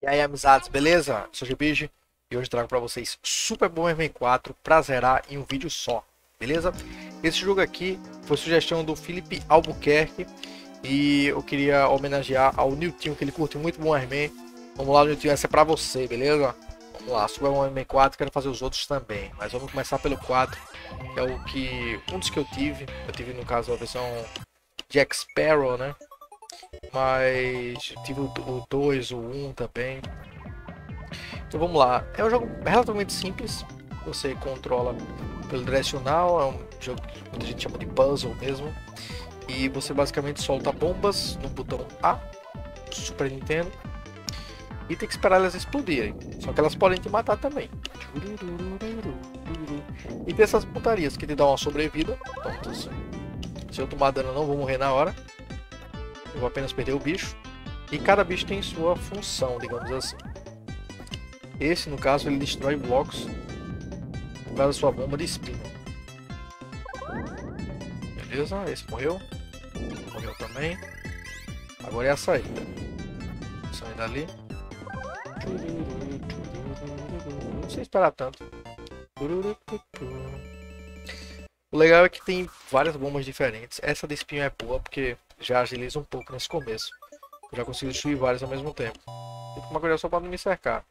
E aí, amizades, beleza? Eu sou o GBG e hoje trago para vocês Super Bomberman 4 pra zerar em um vídeo só, beleza? Esse jogo aqui foi sugestão do Felipe Albuquerque e eu queria homenagear ao Nilton, que ele curte muito Bomberman. Vamos lá, Nilton, essa é pra você, beleza? Vamos lá, Super Bomberman 4, quero fazer os outros também, mas vamos começar pelo 4, que é um dos que eu tive. Eu tive, no caso, a versão Jack Sparrow, né? Mas tive o 2, o 1 também. Então vamos lá. É um jogo relativamente simples. Você controla pelo direcional. É um jogo que muita gente chama de puzzle mesmo. E você basicamente solta bombas no botão A do Super Nintendo. E tem que esperar elas explodirem. Só que elas podem te matar também. E tem essas putarias que te dão uma sobrevida. Então, se eu tomar dano eu não vou morrer na hora. Eu vou apenas perder o bicho. E cada bicho tem sua função, digamos assim. Esse, no caso, ele destrói blocos por causa da sua bomba de espinho. Beleza, esse morreu. Morreu também. Agora é a saída. Saída ali. Não precisa esperar tanto. O legal é que tem várias bombas diferentes. Essa de espinho é boa porque já agiliza um pouco nesse começo. Eu já consigo destruir vários ao mesmo tempo. Tem que tomar cuidado só para não me cercar.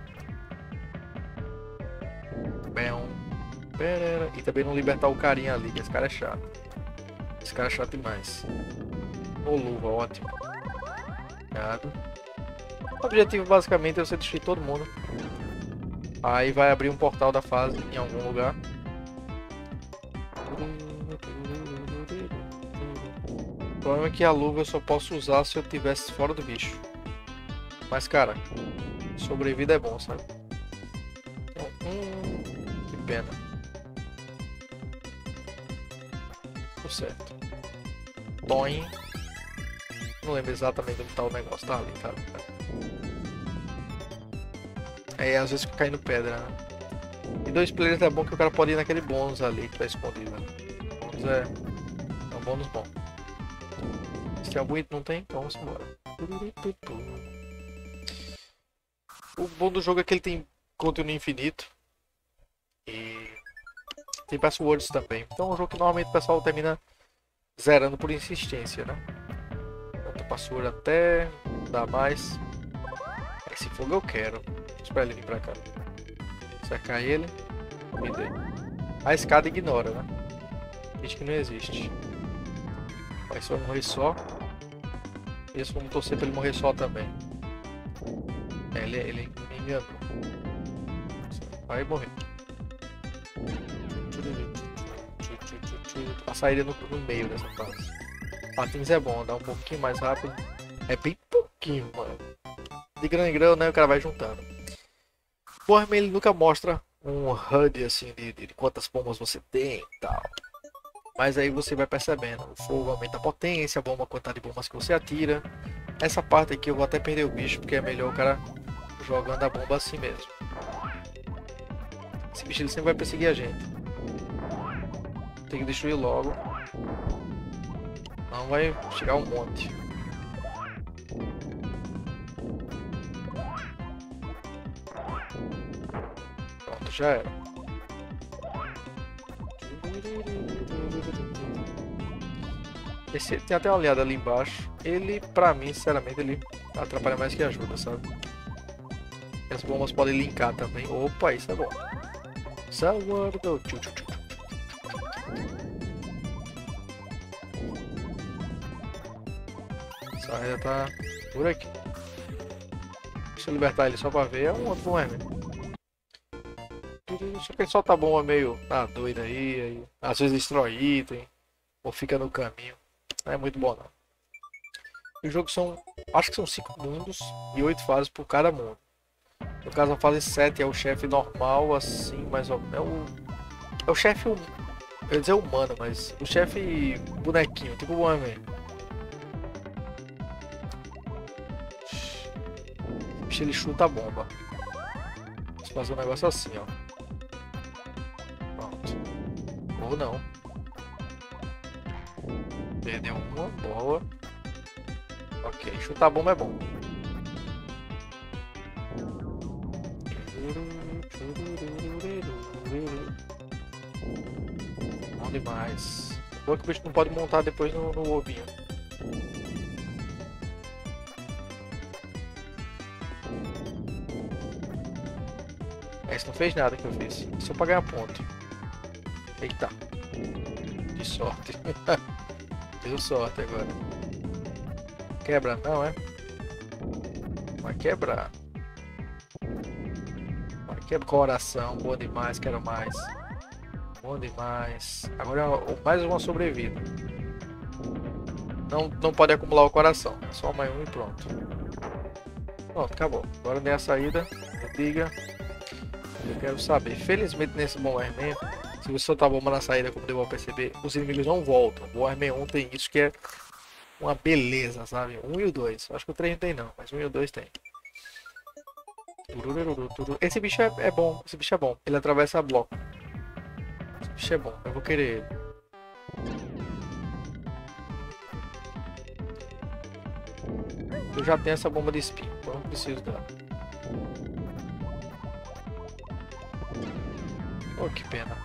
E também não libertar o carinha ali, que esse cara é chato. Esse cara é chato demais. Ô, luva, ótimo. Obrigado. O objetivo basicamente é você destruir todo mundo. Aí vai abrir um portal da fase em algum lugar. O problema é que a luva eu só posso usar se eu estivesse fora do bicho. Mas cara, sobrevida é bom, sabe? Então, que pena. Tudo certo. Toin. Não lembro exatamente onde tá o negócio. Tá ali, tá ali. É, às vezes fica caindo pedra, né? E 2 players é bom que o cara pode ir naquele bônus ali que tá escondido. Né? O bônus é um bônus bom. Se tem algum item, não tem? Então vamos embora. O bom do jogo é que ele tem conteúdo infinito. E tem passwords também. Então é um jogo que normalmente o pessoal termina zerando por insistência, né? Bota password até dar mais. Esse fogo eu quero. Vou esperar ele vir pra cá. Cercar ele. Me dê. A escada ignora, né? Diz que não existe. Vai só morrer só. Esse vamos torcer pra ele morrer só também. É, ele me enganou. Vai morrer. A saída no meio dessa fase. Patins é bom, dá um pouquinho mais rápido. É bem pouquinho, mano. De grão em grão, né? O cara vai juntando. O Bomberman ele nunca mostra um HUD assim de quantas bombas você tem e tal. Mas aí você vai percebendo. O fogo aumenta a potência, a bomba, a quantidade de bombas que você atira. Essa parte aqui eu vou até perder o bicho, porque é melhor o cara jogando a bomba assim mesmo. Esse bicho ele sempre vai perseguir a gente. Tem que destruir logo. Não vai chegar um monte. Pronto, já era. Esse tem até uma olhada ali embaixo. Ele, pra mim, sinceramente, ele atrapalha mais que ajuda, sabe? As bombas podem linkar também. Opa, isso é bom. Salvador. Essa área tá por aqui. Deixa eu libertar ele só pra ver. É um outro Bomberman. Só que ele solta a bomba meio doida aí. Às vezes destrói item. Ou fica no caminho. Não é muito bom não. O jogo são, acho que são 5 mundos e 8 fases por cada mundo. No caso a fase 7 é o chefe normal, assim, mais ou menos. É o chefe, eu ia dizer humano, mas o chefe bonequinho, tipo o Bomberman. Ele chuta a bomba. Vamos fazer um negócio assim, ó. Pronto. Ou não. Perdeu uma, boa. Ok, chutar a bomba é bom. Bom demais. Bom que o bicho não pode montar depois no ovinho. Esse não fez nada que eu fiz. Só pra ganhar ponto. Eita. Que sorte. Deu sorte agora. Quebra não, é? Vai quebrar. Vai quebrar coração. Boa demais, quero mais. Bom demais. Agora é mais uma sobrevida. Não pode acumular o coração. É só mais um e pronto. Pronto, acabou. Agora nem a saída. Liga. Eu quero saber. Felizmente nesse Bomberman, se você soltar a bomba na saída, como deu a perceber, os inimigos não voltam. O Bomberman 1 tem isso que é uma beleza, sabe? 1 e o 2. Acho que o 3 não tem não, mas o 1 e o 2 tem. Esse bicho é bom. Esse bicho é bom. Ele atravessa bloco. Esse bicho é bom. Eu vou querer ele. Eu já tenho essa bomba de espinho, então não preciso dela. Oh, que pena.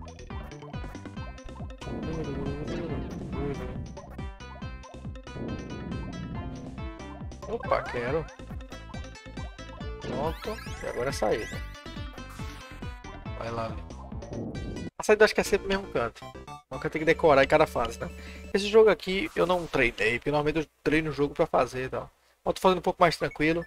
Opa, quero. Pronto. E agora a saída. Vai lá. A saída acho que é sempre o mesmo canto. Nunca tem que decorar em cada fase, né? Esse jogo aqui eu não treinei, porque normalmente eu treino o jogo pra fazer e tal. Eu tô fazendo um pouco mais tranquilo.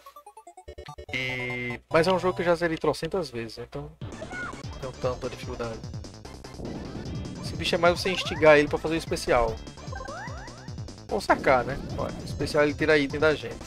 Mas é um jogo que eu já zerei trocentas vezes, então não tenho tanta dificuldade. Esse bicho é mais você instigar ele pra fazer o especial. Ou sacar, né? Olha, o especial ele tira item da gente.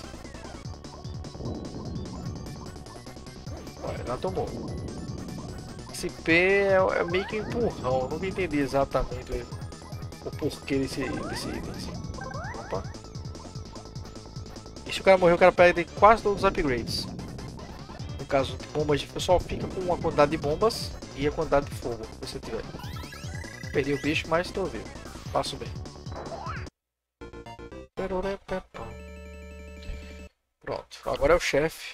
Olha, já tomou. Esse P é meio que empurrão, eu nunca entendi exatamente o porquê desse item assim. Opa. E se o cara morrer, o cara perde quase todos os upgrades. No caso de bombas, o pessoal fica com uma quantidade de bombas e a quantidade de fogo que você tiver. Perdi o bicho, mas estou vivo. Passo bem. Pronto, agora é o chefe.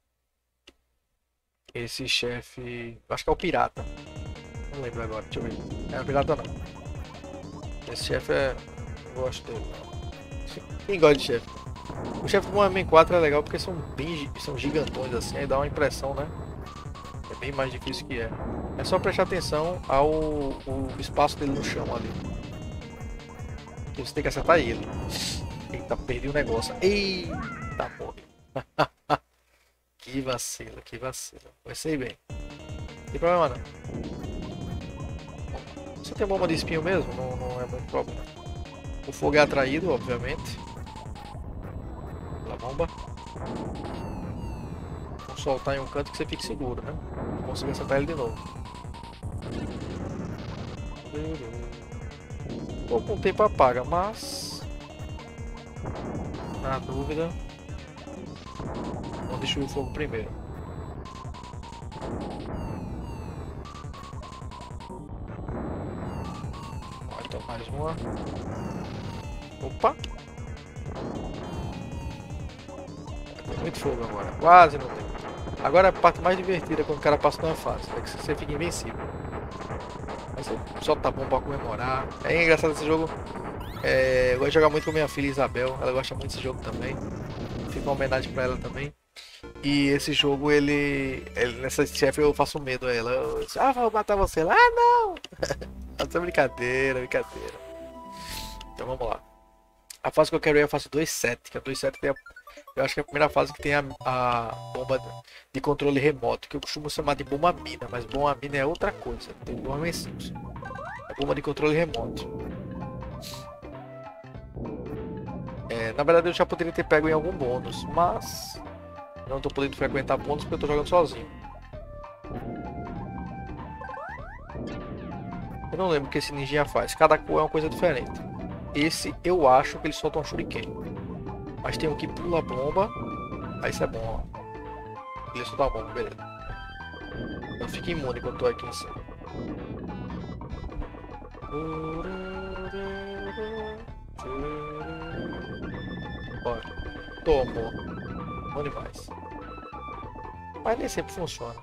Esse chefe, acho que é o pirata. Não lembro agora, deixa eu ver. É o pirata não. Esse chefe é... eu gosto dele. Quem gosta de chefe? O chefe do Bomberman 4 é legal porque são gigantões assim, aí dá uma impressão, né? É bem mais difícil que é. É só prestar atenção ao espaço dele no chão ali. Que você tem que acertar ele. Eita, perdi o negócio. Eita, morre. Que vacilo, que vacilo. Comecei bem. Não tem problema não. Você tem bomba de espinho mesmo? Não é muito problema. O fogo é atraído, obviamente. Pela bomba. Vou soltar em um canto que você fique seguro, né? Não consigo acertar ele de novo. Pouco tempo apaga, mas... na dúvida... vamos destruir o fogo primeiro. Então mais uma. Opa! Tem muito fogo agora. Quase não tem. Agora a parte mais divertida quando o cara passa numa fase. É que você fica invencível. Aí você solta a bomba pra comemorar. É engraçado esse jogo. Eu gosto de jogar muito com minha filha Isabel. Ela gosta muito desse jogo também. Fica uma homenagem pra ela também. E esse jogo, nessa chefe eu faço medo a ela. Vou matar você lá. Ah, não! Essa é brincadeira, brincadeira. Então vamos lá. A fase que eu quero ir é a fase 2.7. Que a 2.7 tem eu acho que é a primeira fase que tem a bomba de controle remoto. Que eu costumo chamar de bomba mina. Mas bomba mina é outra coisa. Tem bomba simples. É bomba de controle remoto. Na verdade eu já poderia ter pego em algum bônus. Mas... não estou podendo frequentar pontos porque eu estou jogando sozinho. Eu não lembro o que esse ninja faz. Cada cor é uma coisa diferente. Esse eu acho que ele solta um shuriken. Mas tem um que pula a bomba. Aí isso é bom, ó. Ele solta a bomba, beleza. Eu fico imune quando estou aqui em cima. Olha. Tomou. Bom demais. Mas nem sempre funciona.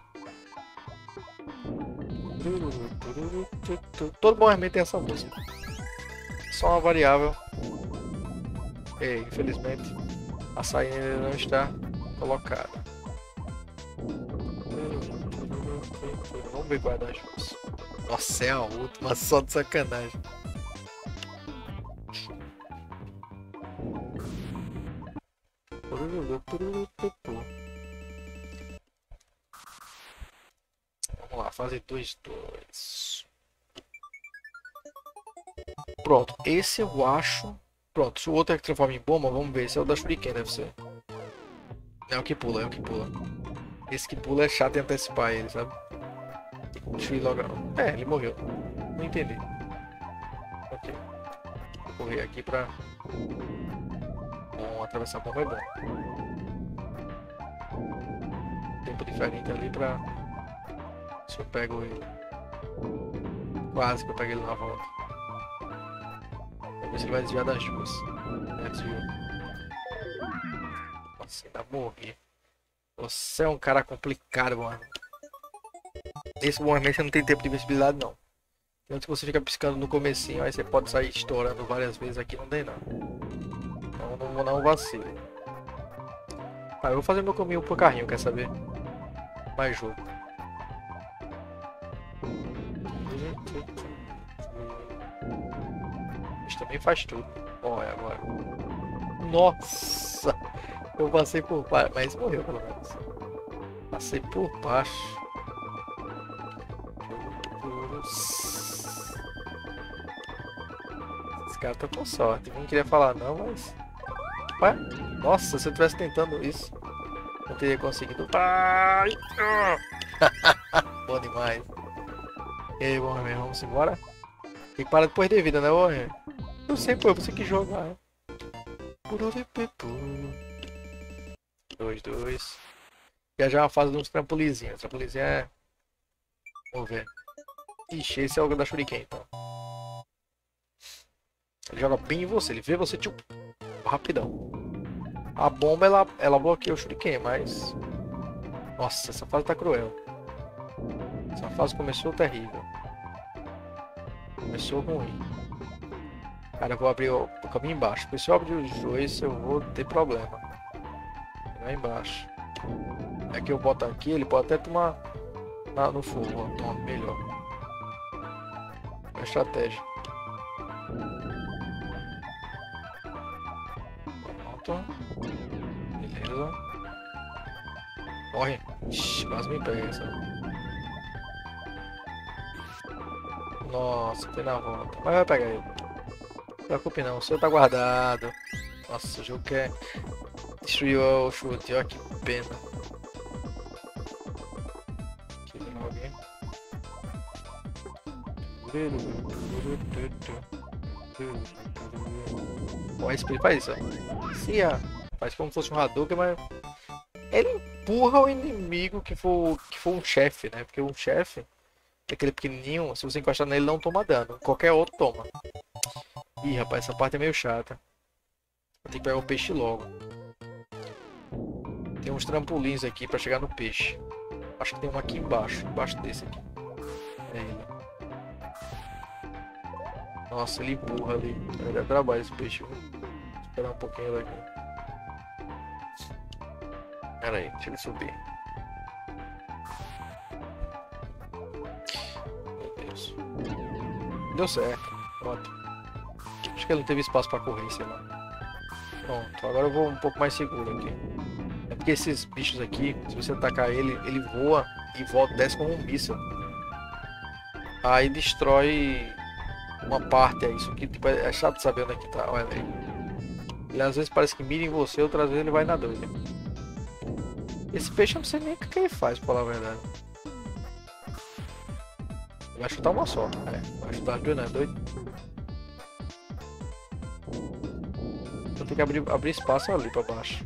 Todo bom remédio tem essa música. Só uma variável. E, infelizmente, a saída não está colocada. Vamos ver qual é das duas. Nossa, é a última, só de sacanagem. Vamos lá, fase 2-2. Pronto, esse eu acho. Pronto, se o outro é que transforma em bomba, vamos ver. Esse é o da Shuriken, deve ser. É o que pula, é o que pula. Esse que pula é chato em antecipar ele, sabe? Deixa eu ir logo. É, ele morreu. Não entendi. Ok. Vou correr aqui pra. Bom, atravessar a bomba é bom. Tempo diferente ali pra. Se eu pego ele. Quase que eu pego ele na volta. Vamos ver se ele vai desviar das duas. É, desviou. Nossa, ainda morri. Você é um cara complicado, mano. Esse movimento você não tem tempo de visibilidade, não. Antes que você fica piscando no comecinho, aí você pode sair estourando várias vezes. Aqui não tem, não. Então não vou dar um vacilo. Ah, eu vou fazer meu caminho pro carrinho, quer saber? Mais jogo. Isso também faz tudo. Olha agora. Nossa! Eu passei por baixo, mas morreu pelo menos. Passei por baixo. Esse cara tá com sorte. Não queria falar não, mas... Ué? Nossa, se eu tivesse tentando isso, eu teria conseguido. Ai! Bom demais. E aí, Warhammer, vamos embora? Tem que parar depois de vida, né, Warhammer? Eu sei, pô, você que joga, né? 2-2. Já já é uma fase de uns trampolizinhos. Trampolizinho é... Vamos ver. Ixi, esse é o da Shuriken, então. Ele joga bem em você, ele vê você, tipo, rapidão. A bomba, ela bloqueia o Shuriken, mas... Nossa, essa fase tá cruel. Essa fase começou terrível. Começou ruim. Cara, eu vou abrir o caminho embaixo. Porque se eu abrir os dois, eu vou ter problema. Lá embaixo. É que eu boto aqui, ele pode até tomar no fogo. Ó, toma, melhor. É a estratégia. Pronto. Beleza. Morre. Ixi, quase me pega essa. Nossa, tem na volta. Mas vai pegar ele. Não se preocupe não, o seu tá guardado. Nossa, o jogo quer destruir o chute, olha que pena. Aqui tem alguém. Ó, esse ele faz isso, ó. Sim, ó. Faz como se fosse um Hadouken, mas ele empurra o inimigo que for um chefe, né? Porque um chefe, aquele pequenininho, se você encostar nele, não toma dano. Qualquer outro toma. Ih, rapaz, essa parte é meio chata. Vou ter que pegar o peixe logo. Tem uns trampolins aqui pra chegar no peixe. Acho que tem um aqui embaixo desse aqui. É ele. Nossa, ele empurra ali. Vai dar trabalho esse peixe. Vou esperar um pouquinho daqui. Pera aí, deixa ele subir. Meu Deus. Deu certo. Ótimo. Acho que ele não teve espaço pra correr, sei lá. Pronto, agora eu vou um pouco mais seguro aqui. É porque esses bichos aqui, se você atacar ele, ele voa e volta, desce como um míssil. Aí destrói uma parte, é isso aqui. Tipo, é chato saber onde é que tá. Olha aí. Ele às vezes parece que mira em você, outras vezes ele vai na doida. Esse peixe eu não sei nem o que ele faz, pra falar a verdade. Vai chutar uma só. É, vai chutar as duas, não é doido? Vou ter que abrir espaço ali pra baixo.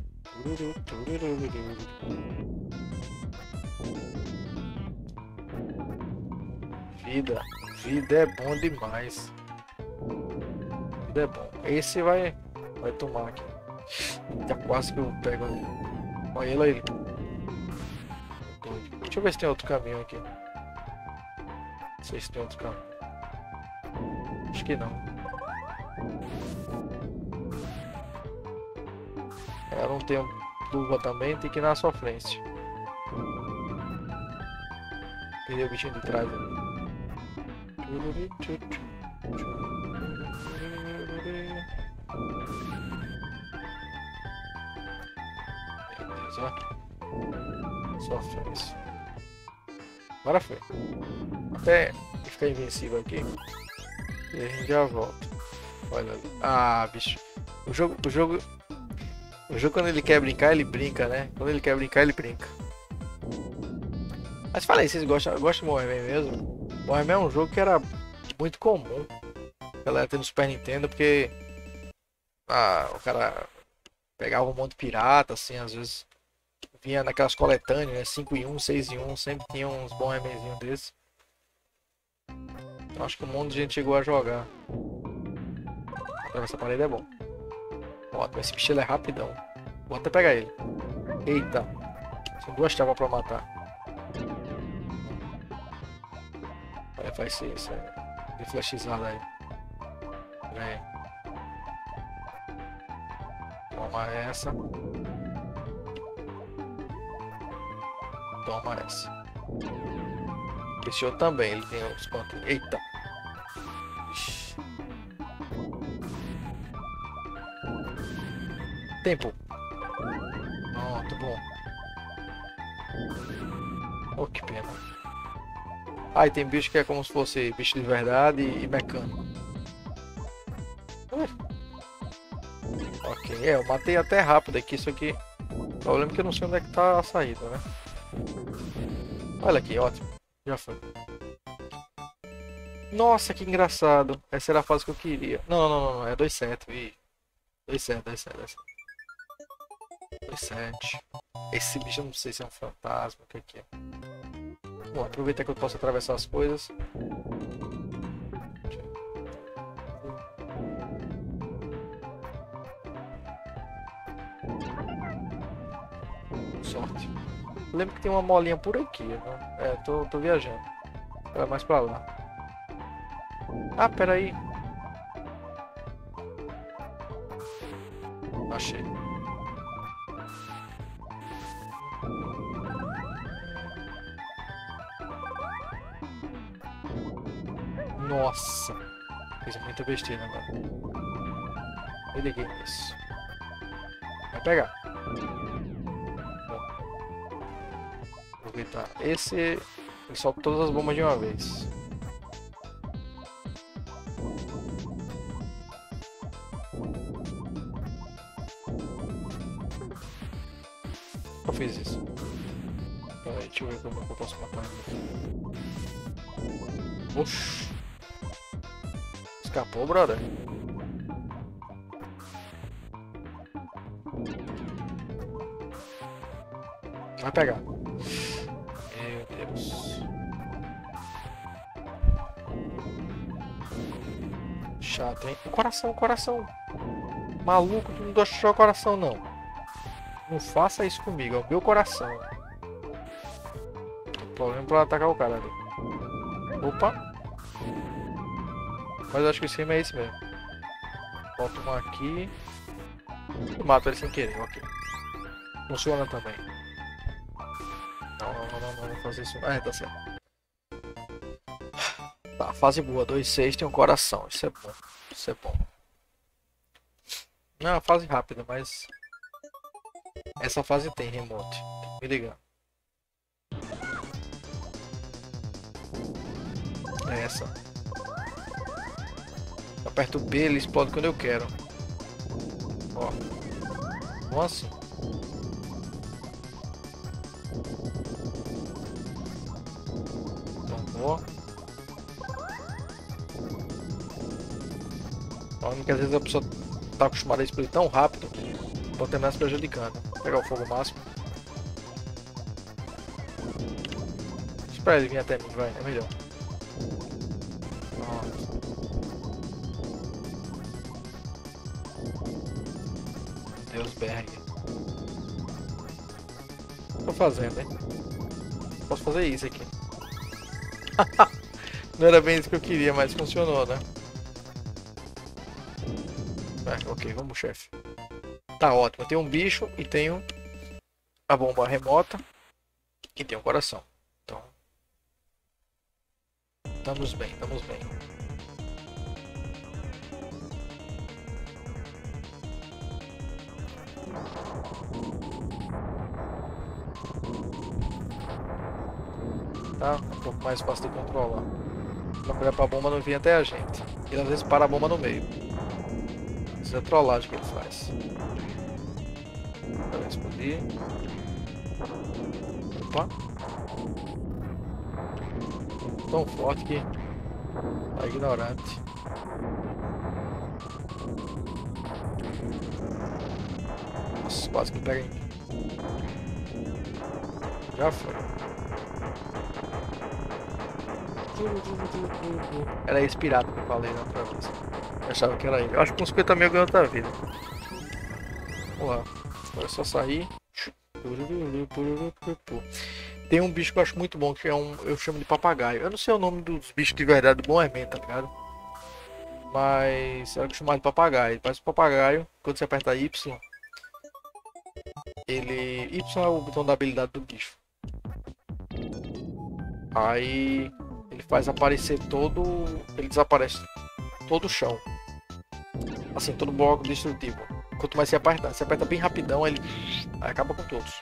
Vida é bom demais. Vida é bom. Esse vai tomar aqui. Já quase que eu pego ali. Olha ele. Deixa eu ver se tem outro caminho aqui. Não sei se tem outro caminho. Acho que não. Eu não tenho luva também, tem que ir na sofrência. Peguei o bichinho de trás ali. Beleza, ó. Sofrência. Agora foi. Até ficar invencível aqui. E a gente já volta. Olha ali. Ah, bicho. O jogo quando ele quer brincar, ele brinca, né? Quando ele quer brincar, ele brinca. Mas fala aí, vocês gostam de Bomberman mesmo? Bomberman é um jogo que era muito comum. Galera ter no Super Nintendo, porque o cara pegava um monte de pirata, assim, às vezes vinha naquelas coletâneas, né? 5 em 1, 6 em 1, sempre tinha uns Bombermanzinhos desses. Então, acho que um monte de gente chegou a jogar. Essa parede é bom. Ó, esse bicho ele é rapidão. Vou até pegar ele. Eita. São duas tábuas pra matar. Vai ser isso aí. De flashizada aí. Vem. Toma essa. Toma essa. Esse outro também, ele tem os pontos. Eita. Ixi. Tempo. Pronto, bom. Oh, que pena. Ah, e tem bicho que é como se fosse bicho de verdade e mecânico. Ok, eu matei até rápido aqui, isso aqui. O problema é que eu não sei onde é que tá a saída, né? Olha aqui, ótimo. Já foi. Nossa, que engraçado. Essa era a fase que eu queria. Não, é 2-7. 2-7. 2-7. Esse bicho eu não sei se é um fantasma, o que é. Bom, aproveita que eu posso atravessar as coisas. Sorte. Eu lembro que tem uma molinha por aqui, né? É, tô viajando. Vai mais pra lá. Ah, peraí. Achei. Nossa. Fiz muita besteira agora. Eu liguei nisso. Vai pegar. Aproveitar. Esse... Ele solta todas as bombas de uma vez. Eu fiz isso. Peraí, deixa eu ver como eu posso matar ele. Oxi. Escapou, brother. Vai pegar. Meu Deus. Chato, hein? Coração. Maluco, tu não deixa o coração, não. Não faça isso comigo, é o meu coração. Tem problema pra atacar o cara ali. Opa. Mas eu acho que o esquema é esse mesmo. Bota um aqui. E mato ele sem querer, ok. Funciona também. Não vou fazer isso. Ah, tá certo. Tá, fase boa. 2-6 tem um coração. Isso é bom. Não é uma fase rápida, mas... Essa fase tem remote. Tem que me ligar. É essa. Aperto o B, ele explode quando eu quero. Ó. Como assim? Tomou. Falando que às vezes a pessoa tá acostumada a explodir tão rápido, pode terminar se prejudicando. Vou pegar o fogo máximo. Espera ele vir até mim, vai, é melhor. Deus Berg. Tô fazendo, hein? Posso fazer isso aqui. Não era bem isso que eu queria, mas funcionou, né? Ok, vamos, chefe. Tá ótimo. Tem um bicho e tenho a bomba remota e tem um coração. Então, estamos bem, estamos bem. Tá um pouco mais fácil de controlar. Pra olhar pra bomba não vir até a gente. Ele às vezes para a bomba no meio. Isso é trollagem que ele faz. Vai explodir. Opa. Tão forte que tá ignorante. Nossa, quase que pega em mim. Já foi. Era esse pirata que eu falei na outra vez. Eu achava que era ele. Eu acho que com 50 mil eu ganho outra vida. Vamos lá. Agora é só sair. Tem um bicho que eu acho muito bom, que é um. Eu chamo de papagaio. Eu não sei o nome dos bichos de verdade do bom é tá ligado? Mas é o que chamar de papagaio. Parece um papagaio. Quando você aperta Y, ele. Y é o botão da habilidade do bicho. Aí ele faz aparecer todo. Ele desaparece todo o chão. Assim, todo bloco destrutivo. Quanto mais você aperta bem rapidão, ele aí acaba com todos.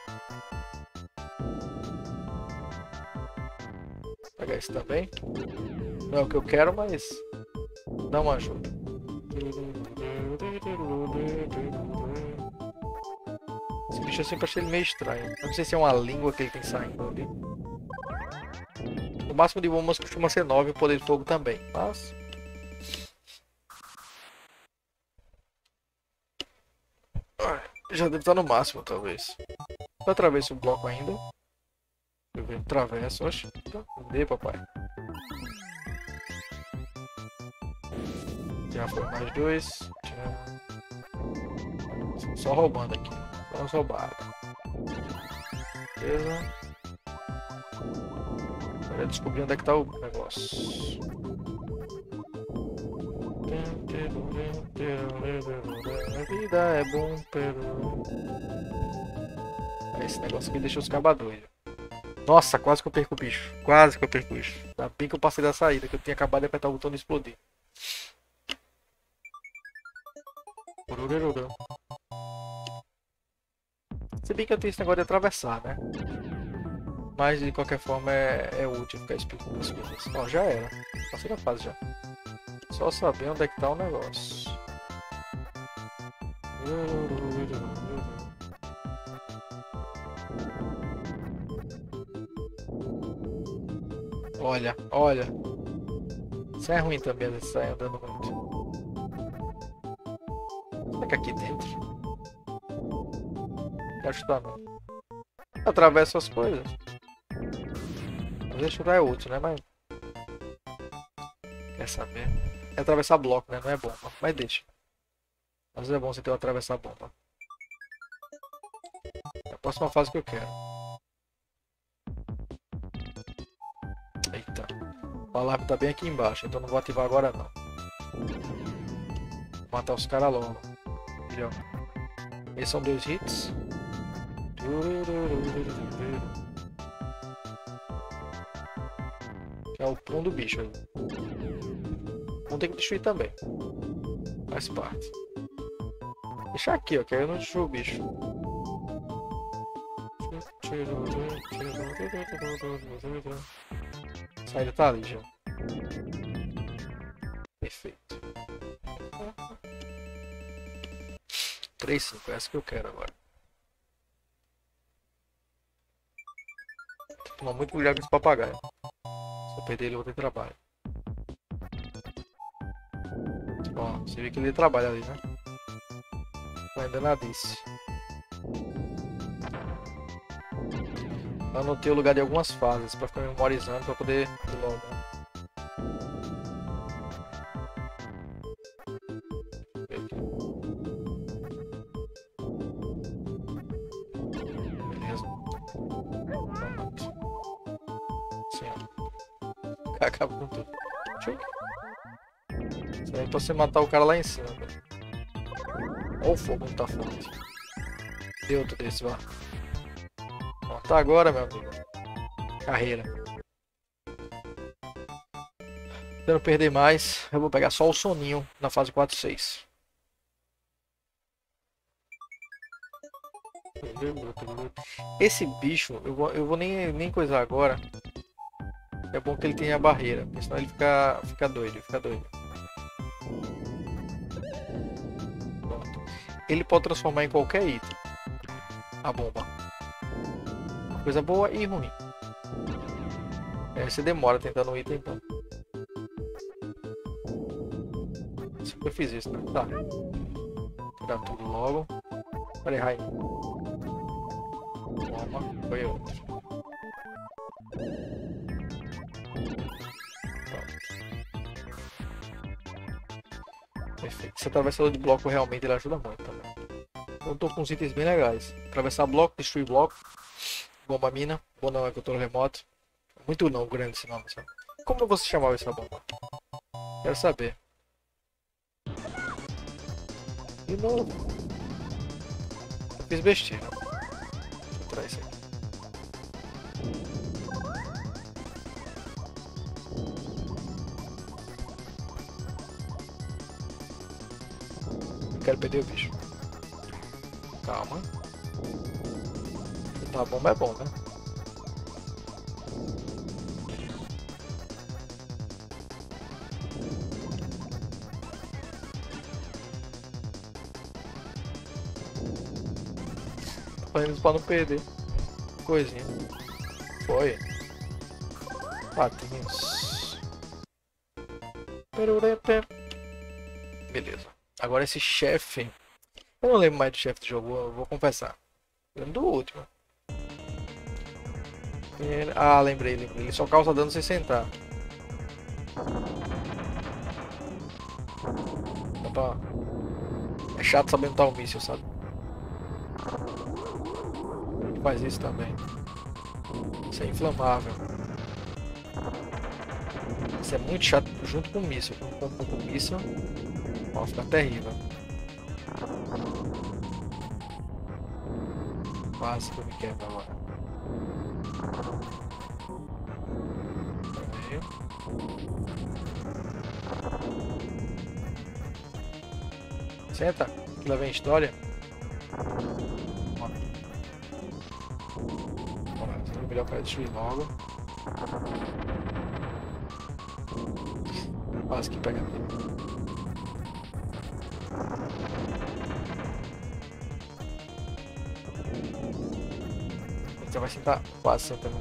Vou pegar esse também. Não é o que eu quero, mas dá uma ajuda. Esse bicho eu sempre achei ele meio estranho. Não sei se é uma língua que ele tem saindo ali. O máximo de bombas costuma ser 9 e o poder de fogo também, mas... já deve estar no máximo, talvez. Eu atravesso o bloco ainda. Eu ver, atravesso. Oxe, dê, papai. Já foi mais 2. Só roubando aqui. Vamos roubar. Beleza. Agora descobrir onde é que tá o negócio. A vida é bom, pero... Esse negócio aqui deixa os cabas doidos. Nossa, quase que eu perco o bicho. Quase que eu perco o bicho. Ainda bem que eu passei da saída, que eu tinha acabado de apertar o botão de explodir. Se bem que eu tenho esse negócio de atravessar, né? Mas de qualquer forma é útil ficar explicando as coisas. Ó, já era. Passei da fase já. Só saber onde é que tá o negócio. Olha, olha. Isso é ruim também, você sai andando muito. Será que aqui dentro? Não quero chutar não. Atravesso as coisas. Às vezes chutar é útil, né? Mas... quer saber? É atravessar bloco, né? Não é bomba. Mas deixa. Às vezes é bom você ter uma atravessar bomba. É a próxima fase que eu quero. Eita. O alarme tá bem aqui embaixo, então não vou ativar agora não. Vou matar os caras logo. Entendeu? Esses são 2 hits. Que é o pum do bicho aí. Um tem que destruir também. Faz parte. Deixar aqui, ó, que aí eu não destruo o bicho. Saída tá ali já. Perfeito. 3-5, essa que eu quero agora. Tem que tomar muito cuidado com esse papagaio. Se eu perder ele, eu vou ter trabalho. Ó, você vê que ele trabalha ali, né? Ainda nada disso. Eu anotei o lugar de algumas fases para ficar memorizando para poder ir logo. Beleza. Pronto. Acaba com tudo. Tchuc. Isso aí é pra você matar o cara lá em cima, velho. Olha o fogo que tá forte. Deu outro desse, vá. Tá agora, meu amigo. Carreira. Se eu não perder mais, eu vou pegar só o soninho na fase 4-6. Esse bicho, eu vou nem coisar agora. É bom que ele tenha a barreira, porque senão ele fica doido, Pronto. Ele pode transformar em qualquer item a bomba. Coisa boa e ruim. Você demora tentando um item, então. Eu fiz isso, né? Tá. Tirar tudo logo. Peraí, Rain. Toma, foi outro. Perfeito. Esse atravessador de bloco realmente ele ajuda muito também. Eu tô com uns itens bem legais. Atravessar bloco, destruir bloco. Bomba mina. Bom não é controle remoto. Muito não, grande esse nome. Sabe? Como você chamava essa bomba? Quero saber. De novo. Eu fiz besteira. Vou tirar isso aqui. Não quero perder o bicho. Calma. Tá bom, é bom, né? Fazendo pra não perder. Coisinha. Foi. Patinhos. Beleza. Agora esse chefe. Eu não lembro mais do chefe do jogo, eu vou confessar. Eu lembro do último. Ah, lembrei. Ele só causa dano sem sentar. Opa. É chato saber onde tá o míssil, sabe? Faz isso também. Isso é inflamável. Isso é muito chato junto com o míssil. Com o míssil, vai ficar terrível. Quase que eu me quebro agora. Senta, que lá vem história. É melhor para destruir logo. Quase que pega aqui. Você vai sentar quase sentando.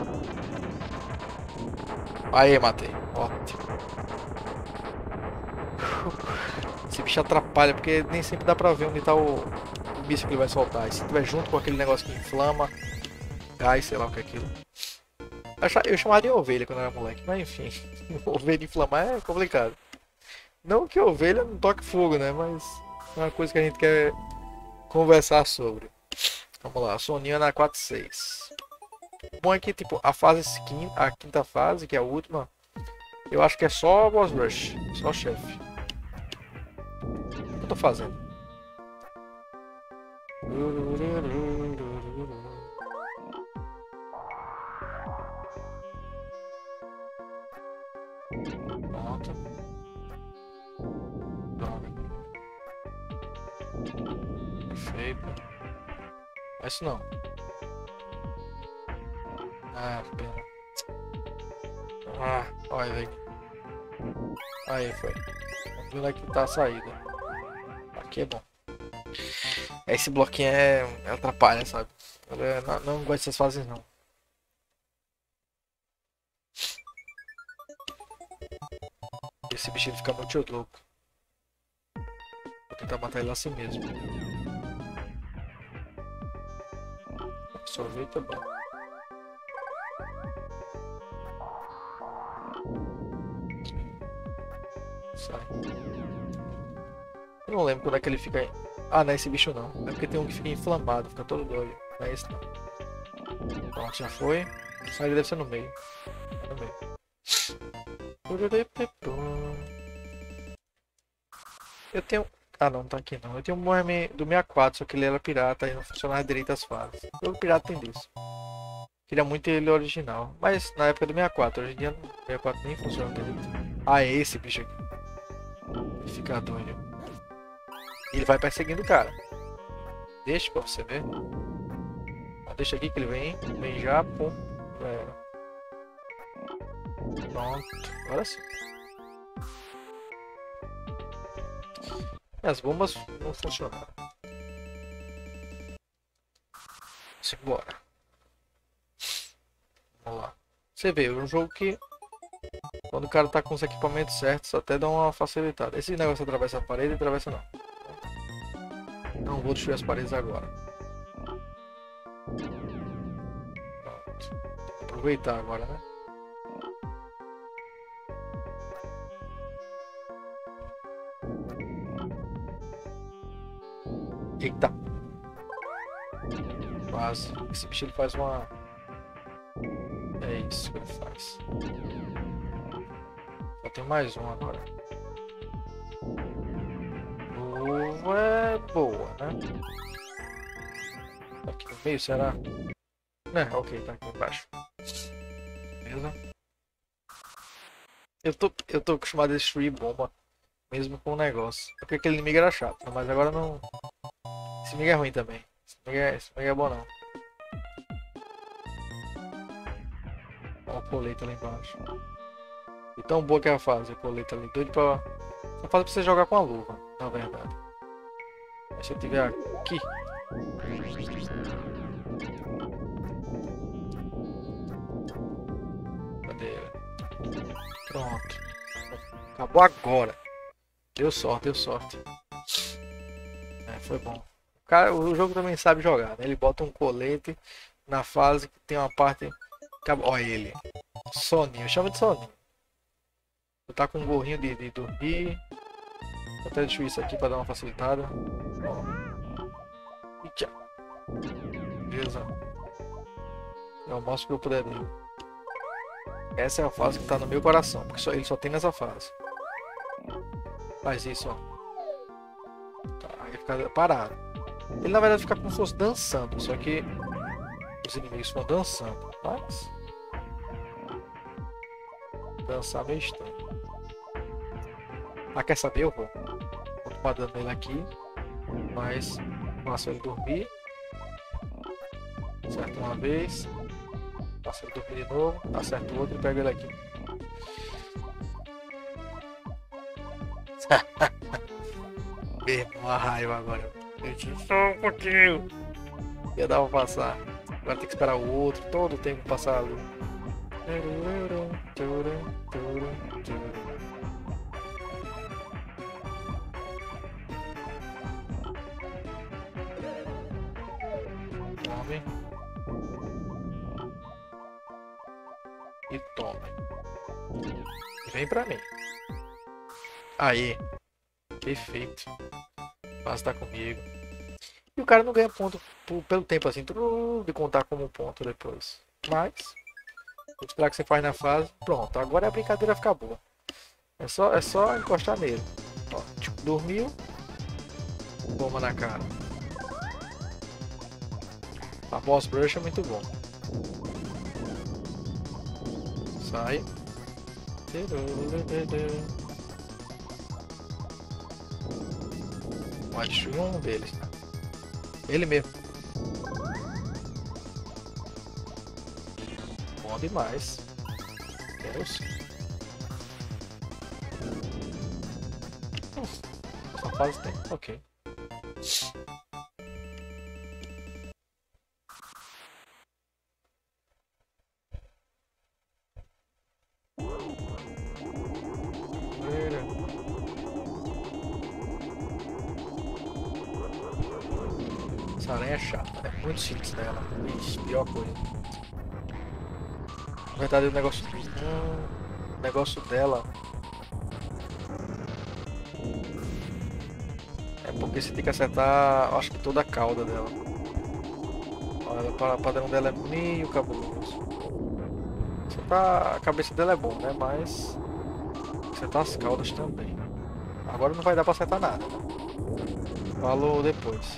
Aí, matei. Ótimo. Esse bicho atrapalha, porque nem sempre dá pra ver onde tá o míssil que ele vai soltar. E se tiver junto com aquele negócio que inflama, gás, sei lá o que é aquilo. Eu chamava de ovelha quando eu era moleque, mas enfim. Ovelha inflamar é complicado. Não que ovelha não toque fogo, né? Mas é uma coisa que a gente quer conversar sobre. Vamos lá, Soninha na 4-6. O bom é que, tipo, a quinta fase, que é a última, eu acho que é só boss rush, só chefe. O que eu tô fazendo? Pronto. Perfeito. Isso não. Ah, pena. Ah, olha aí. Aí foi. Vamos ver onde é que tá a saída. Aqui é bom. Esse bloquinho atrapalha, sabe? Eu não gosto dessas fases não. Esse bichinho fica muito louco. Vou tentar matar ele assim mesmo. Sorvete é bom. Sai. Eu não lembro quando é que ele fica. Ah, não é esse bicho não. É porque tem um que fica inflamado, fica todo doido. Não é esse não. Pronto, já foi. Só ele deve ser no meio. No meio. Eu tenho... Ah, não tá aqui não. Eu tenho um Bomberman do 64, só que ele era pirata e não funcionava direito as fases. Todo pirata tem disso. Queria muito ele original. Mas na época do 64, hoje em dia o 64 nem funciona direito. Ah, é esse bicho aqui. Ele fica doido. E ele vai perseguindo o cara. Deixa pra você ver. Deixa aqui que ele vem. Vem já, pum. Já era. Pronto. Agora sim. As bombas não funcionaram. Simbora. Vamos lá. Você vê, é um jogo que quando o cara tá com os equipamentos certos até dá uma facilitada. Esse negócio atravessa a parede, atravessa não. Não vou destruir as paredes agora. Pronto. Vou aproveitar agora, né? Eita. Quase. Esse bicho ele faz uma... É isso que ele faz. Só tem mais um agora. Luva é boa, né? Tá aqui no meio, será? É, ok, tá aqui embaixo. Beleza? Eu tô acostumado a destruir bomba. Mesmo com o negócio. Porque aquele inimigo era chato, mas agora não... Esse inimigo é ruim também. Esse inimigo é bom não. Olha o colete lá embaixo. E tão boa que é a fase, o colete ali. Doido pra... Só faz pra você jogar com a luva, na verdade. Mas se eu tiver aqui... Cadê ele? Pronto. Acabou agora. Deu sorte, deu sorte. É, foi bom. O jogo também sabe jogar, né? Ele bota um colete na fase que tem uma parte... Olha ele. Soninho, chama de soninho. Vou tá com um gorrinho de dormir. Vou até deixar isso aqui para dar uma facilitada. Ó. E tchau. Beleza. Eu mostro o que eu puder dele. Essa é a fase que tá no meu coração, porque ele só tem nessa fase. Faz isso, ó. Tá, aí fica parado. Ele na verdade fica como se fosse dançando, só que os inimigos estão dançando, mas dançar meio estranho. Ah, quer saber? Eu vou tomar dano nele aqui, mas faço ele dormir. Acerto uma vez, faço ele dormir de novo, acerto o outro e pego ele aqui. Uma raiva agora. Eu disse só um pouquinho. Ia dar pra passar. Agora tem que esperar o outro. Todo o tempo passar ali. Tome. E tome. E vem pra mim. Aí. Perfeito. Basta tá comigo. E o cara não ganha ponto pelo tempo assim, tudo de contar como ponto depois. Mas, vou esperar que você faz na fase. Pronto, agora a brincadeira fica boa. É só encostar nele. Ó, tipo, dormiu. Bomba na cara. A boss brush é muito bom. Sai. Vai destruir um deles. Ele mesmo. Bom demais. Quero sim. Só faz tempo. Ok. Essa aranha é chata, é muito simples dela. Ixi, pior coisa. Na verdade o negócio dela é porque você tem que acertar, acho que toda a cauda dela. Olha, o padrão dela é meio cabuloso. A cabeça dela é bom, né? Mas Acertar as caudas também. Agora não vai dar pra acertar nada. Falou depois.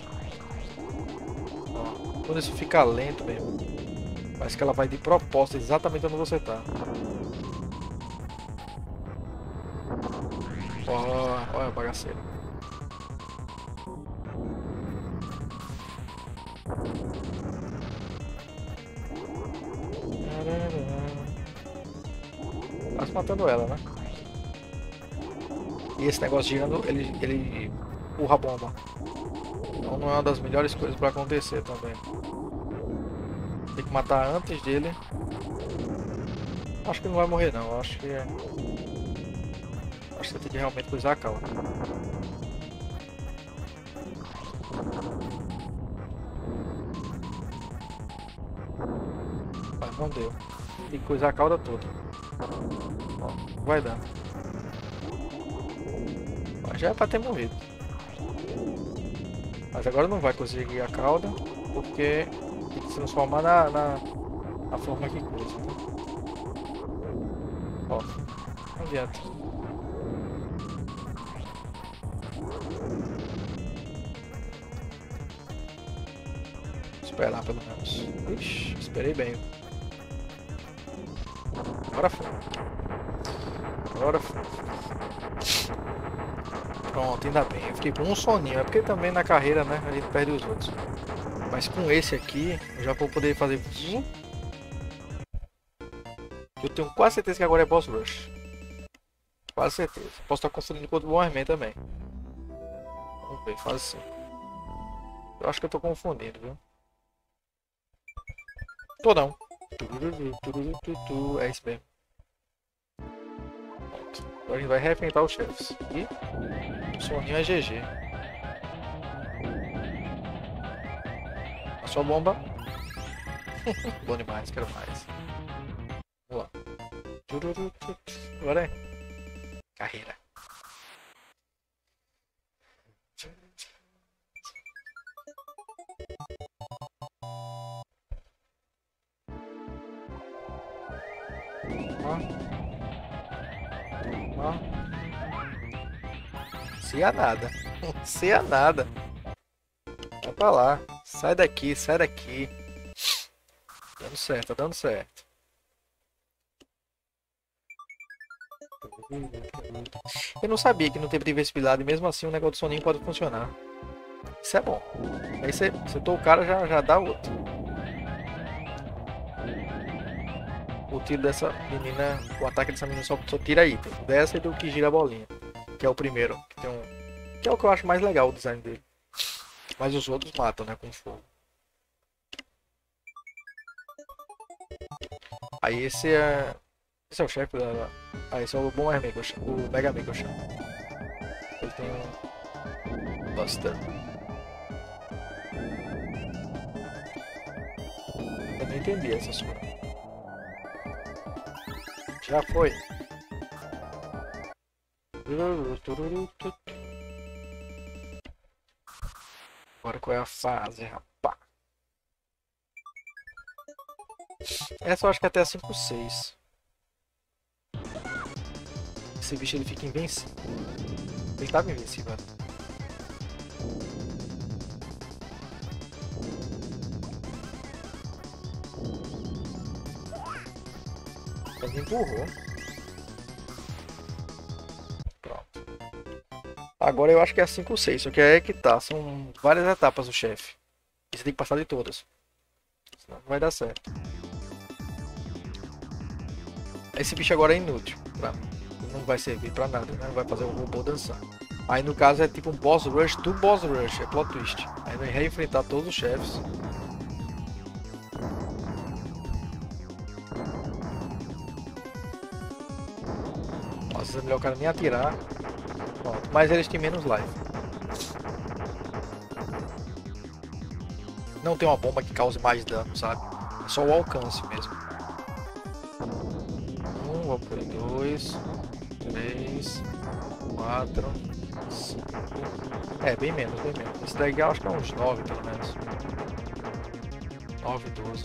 Ó, quando isso fica lento mesmo, parece que ela vai de propósito exatamente onde você tá. Ó, olha a bagaceira. Quase matando ela, né? E esse negócio girando, ele empurra a bomba. Então não é uma das melhores coisas pra acontecer também. Tem que matar antes dele. Acho que não vai morrer não. Acho que você tem que realmente coisar a calma. Mas não deu. Tem que coisar a cauda toda. Ó, não vai dar. Mas já é pra ter morrido. Mas agora não vai conseguir a cauda, porque tem que se transformar na forma que coisa. Né? Ó, não adianta. Esperar pelo menos. Ixi, esperei bem. Agora foi. Agora foi. Pronto, ainda bem. Eu fiquei com um soninho. É porque também na carreira, né, a gente perde os outros. Mas com esse aqui, eu já vou poder fazer... Eu tenho quase certeza que agora é Boss Rush. Quase certeza. Posso estar confundindo com o Bomberman também. Vamos ver, faz assim. Eu acho que eu tô confundindo, viu? Tô não. É isso mesmo. Pronto. Agora a gente vai enfrentar os chefes. E o soninho é GG. A sua bomba. Bom demais, quero mais. Vamos lá. Agora é carreira. Ó. Se há nada. Se há nada. Vai pra lá. Sai daqui, sai daqui. Dando certo, tá dando certo. Eu não sabia que não teve divertibilidade, mesmo assim o negócio do soninho pode funcionar. Isso é bom. Aí você acertou o cara, já dá outro. O tiro dessa menina, o ataque dessa menina só tira item. Dessa e do que gira a bolinha. Que é o primeiro. Que é o que eu acho mais legal o design dele. Mas os outros matam, né? Com fogo. Aí esse é o chefe da... Ah, esse é o Bomberman, o Mega Man que eu chamo. Ele tem um... Buster. Eu não entendi essa sua. Já foi. Agora qual é a fase, rapá? Essa eu acho que é até a 5/6. Esse bicho ele fica invencível. Ele tava invencível. Mas me empurrou. Pronto. Agora eu acho que é a 5/6. Só que é que tá. São várias etapas do chefe. E você tem que passar de todas. Senão não vai dar certo. Esse bicho agora é inútil. Não vai servir pra nada, né? Vai fazer o robô dançar. Aí no caso é tipo um boss rush do boss rush. É plot twist. Aí vai reenfrentar todos os chefes. Às vezes é melhor o cara nem atirar. Pronto. Mas eles têm menos life. Não tem uma bomba que cause mais dano, sabe? É só o alcance mesmo. Vamos por 2, 3, 4, 5. É, bem menos, bem menos. Esse daqui eu acho que é uns 9 pelo menos. 9, 12.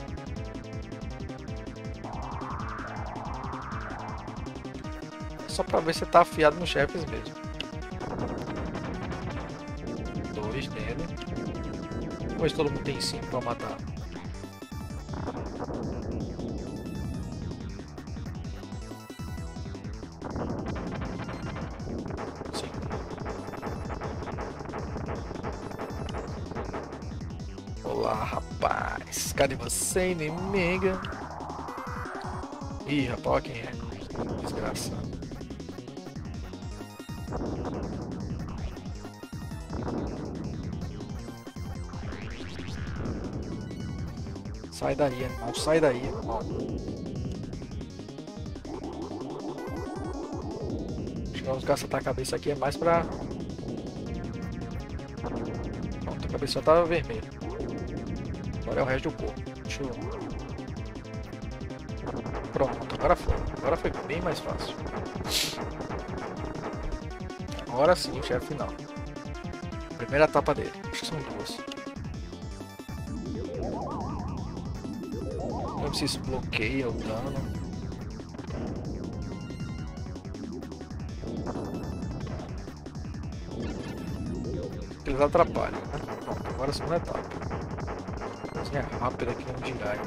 só pra ver se tá afiado nos chefes mesmo. 2 nele. Vamos ver se todo mundo tem 5 pra matar. Olá, rapaz. Cadê você, inimiga? Ih, rapaz, olha quem é. Desgraçado. Sai daí, animal. Sai daí, animal. Acho que vamos caçar a cabeça aqui é mais pra... Pronto, a cabeça só tava vermelha. Agora é o resto do corpo. Deixa eu... Pronto, agora foi. Agora foi bem mais fácil. Agora sim, o chefe final. Primeira etapa dele. Acho que são 2. Não sei se bloqueia o dano. Eles atrapalham, né? Pronto, agora a segunda etapa. Coisinha rápida aqui no Jirai.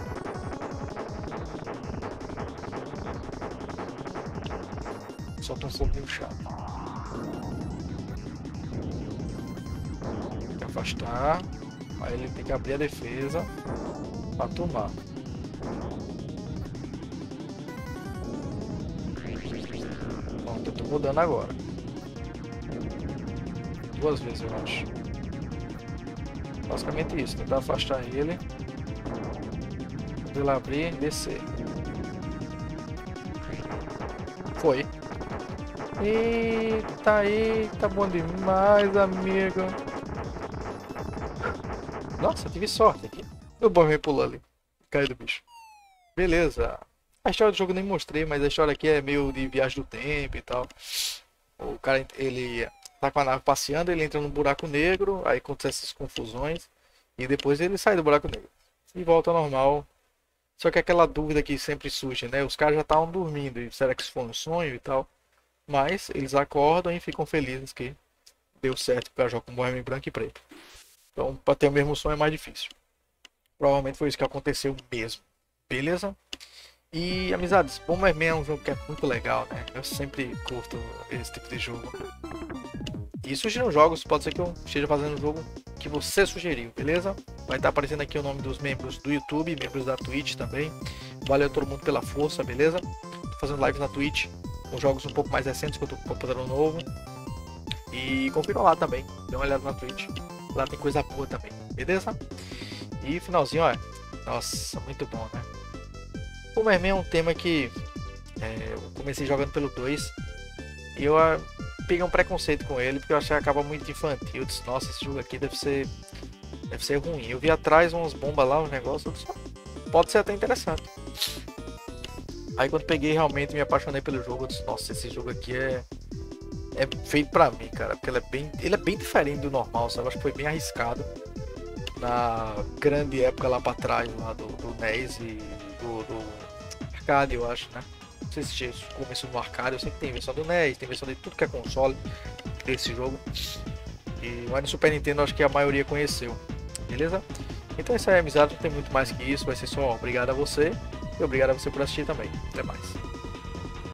Solta um foguinho chato. Tem que afastar. Aí ele tem que abrir a defesa pra tomar. Pronto, eu tô mudando agora. 2 vezes eu acho. Basicamente isso, tentar afastar ele. Quando ele abrir, descer. Foi. Eita, eita, bom demais, amigo. Nossa, tive sorte aqui. O Bomberman pulou ali. Caiu do bicho. Beleza. A história do jogo eu nem mostrei, mas a história aqui é meio de viagem do tempo e tal. O cara, ele tá com a nave passeando, ele entra num buraco negro, aí acontecem essas confusões. E depois ele sai do buraco negro. E volta ao normal. Só que aquela dúvida que sempre surge, né? Os caras já estavam dormindo. E será que isso foi um sonho e tal? Mas eles acordam e ficam felizes que deu certo para jogar com Bomberman branco e preto. Então, para ter o mesmo sonho é mais difícil. Provavelmente foi isso que aconteceu mesmo. Beleza? E amizades, Bomberman é um jogo que é muito legal, né? Eu sempre curto esse tipo de jogo. E surgiram jogos, pode ser que eu esteja fazendo um jogo que você sugeriu, beleza? Vai estar aparecendo aqui o nome dos membros do YouTube, membros da Twitch também. Valeu a todo mundo pela força, beleza? Tô fazendo lives na Twitch com jogos um pouco mais recentes que eu tô com o computador novo. E confiram lá também, dê uma olhada na Twitch. Lá tem coisa boa também, beleza? E finalzinho, ó. Nossa, muito bom, né? O Bomberman é um tema que eu comecei jogando pelo 2 e eu peguei um preconceito com ele porque eu achei que acaba muito infantil. Eu disse, nossa, esse jogo aqui deve ser ruim. Eu vi atrás umas bombas lá, uns negócios, eu disse, pode ser até interessante. Aí quando peguei realmente me apaixonei pelo jogo, eu disse, nossa, esse jogo aqui é feito pra mim, cara, porque ele é bem diferente do normal, sabe? Acho que foi bem arriscado na grande época lá pra trás, lá do NES e do arcade, eu acho, né? Não sei se começou no arcade, eu sei que tem versão do NES, tem versão de tudo que é console desse jogo. E o no Super Nintendo acho que a maioria conheceu, beleza? Então isso aí, amizade, não tem muito mais que isso, vai ser só obrigado a você e obrigado a você por assistir também. Até mais.